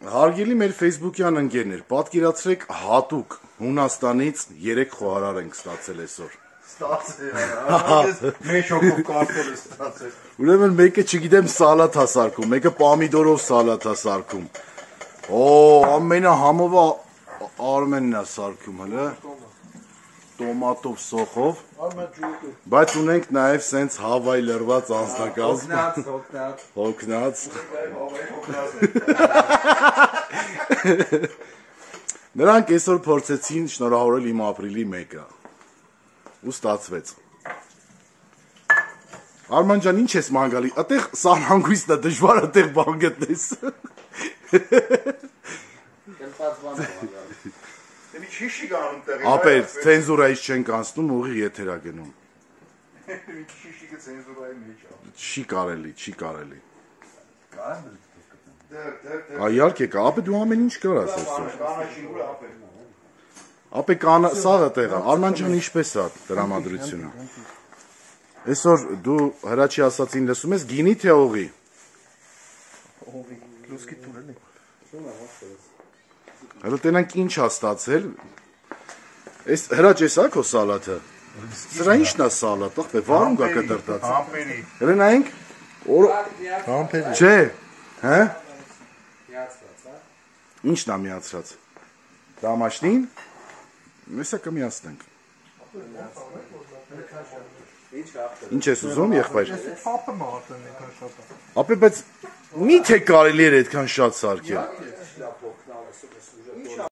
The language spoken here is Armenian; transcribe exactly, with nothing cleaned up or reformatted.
Հարգելի մեր Facebook-յան ընկերներ, պատկերացրեք հատուկ Հունաստանից երեք խոհարար ենք ստացել այսօր։ Ստացել, մեծ հոգով կարտոլ է ստացել։ Ուրեմն մեկը չգիտեմ սալատ է սարքում, մեկը պամիդորով սալատ է սարքում։ Օ, ամենահամովա Արմենն է սարքում, հələ։ Տոմատով, սոխով։ Բայց ունենք նաև սենց հավայ լրված անձնակազմ։ Հոգնած, հոգնած։ Հոգնած։ Նրանք այսօր փորձեցին շնորհավորել իմ ապրիլի մեկը։ Ու ստացվեց։ Արման ջան, ինչ ես ման գալի։ Այդտեղ սանհանգույցն է, դժվար է այդտեղ բան գտնես։ Ապեր, ցենզուրայից չենք անցնում, ուղիղ եթեր է գնում։ Չի կարելի, չի կարելի։ Իհարկե կա, ապե դու ամեն ինչ կարաս այսօր։ Ապե կանա, սաղը տեղը, Արման ջան, ինչպես է տրամադրությունը։ Այսօր դու Հրաչի ասածին լսում ես, գինի թե օղի։ Օղի, լուսկի տուրել է։ Հələ տենանք ինչ է ստացել։ Այս Հրաչ էս է քո սալաթը։ Սրա ի՞նչն է սալատ, ախպե, վարում գա կտրտած։ Համպերի։ Հələ նայենք։ Համպերի։ Չէ, հա։ Ինչն է միացրած։ Դամաշնին։ Մեսա կմիացնենք։ Ինչ ես ուզում, եղբայր։ Փափը մարտն է քան շատ։ Ապե, բայց մի թե կարելի էր այդքան շատ սարքել։